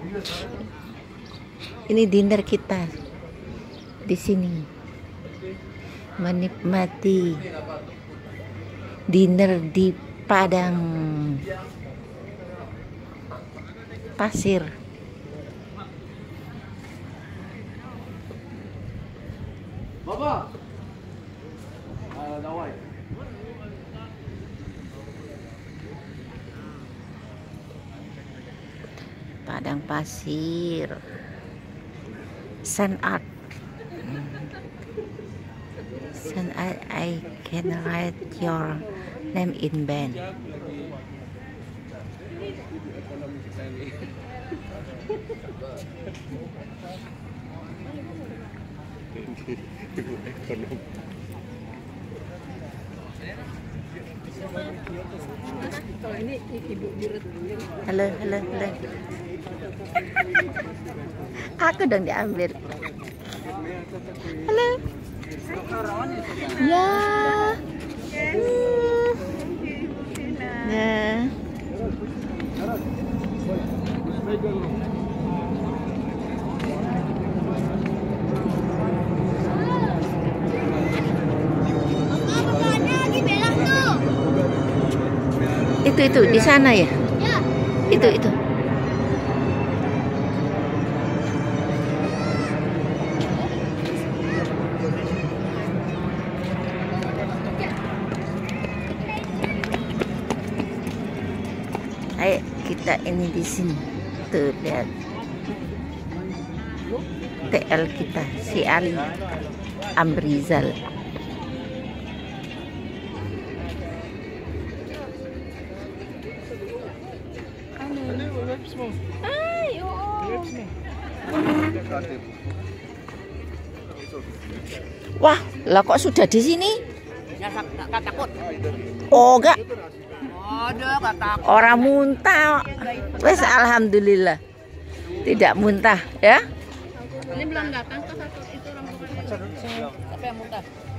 Ini dinner kita di sini, menikmati dinner di padang pasir. Bapak, padang pasir, sand art. Sand art, I can write your name in band. Kalau ini ibu jurut. Halo. Aku dong diambil. Halo. Ya. Nah. Itu di sana ya? Ya. Itu. Ayo kita ini di sini. Tuh lihat. TL kita si Ali Amrizal. Wah, lah kok sudah di sini? Ya enggak takut. Oh, enggak. Ada enggak takut. Orang muntah. Wes alhamdulillah. Tidak muntah, ya? Ini belum datang ke satu itu rombongan. Siapa yang muntah?